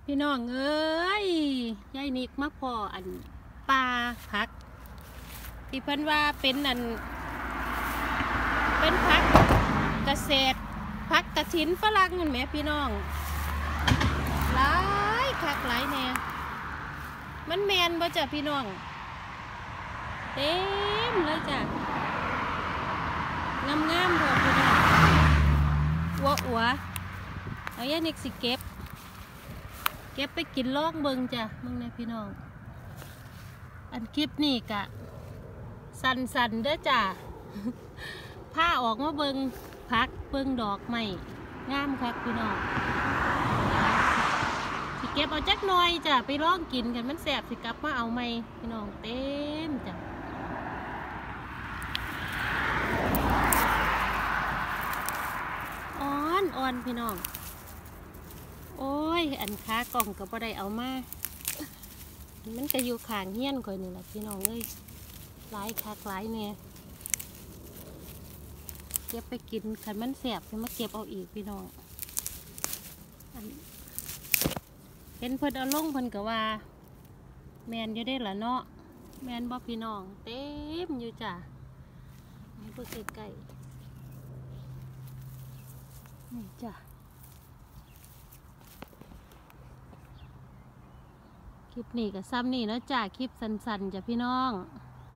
พี่น้องเอ้ยยายนิกมาพออันปลาผักที่เพิ่นว่าเป็นเป็นผักเกษตรผักกระถินฝรั่งเห็นไหมพี่น้องหลายคักหลายแน่มันแมนบ่จ้ะพี่น้องเต็มเลยจ้ะงามๆพอพี่น้องอัวเอายายนิกสิเก็บไปกินลอกเบิงจ้ะมึงเนี่ยพี่น้องอันคลิปนี่กะสันเด้อจ้ะผ้าออกมาเบิงพักเบิงดอกใหม่งามครับพี่น้องสิเก็บเอาจักหน่อยจ้ะไปลองกินกันมันแสบสิกลับมาเอาใหม่พี่น้องเต็มจ้ะอ่อนพี่น้องโอ้ยอันค้ากล่องก็บ่ได้เอามามันก็อยู่ข้างเฮี้ยนก่อยนี่แหละพี่น้องเอ้ยหลายคักหลายเนี่ยเก็บไปกินขันมันแสบจะมาเก็บเอาอีกพี่น้องเห็นเพิ่นเอาลงเพิ่นก็ว่าแมนอยู่ได้ละเนาะแมนบ่พี่น้องเต็มอยู่จ้ะให้เพิ่นใกล้ๆนี่จ้ะคลิปนี้กับซ้ำนี่แล้วจ้าคลิปสั้นๆจ้ะพี่น้อง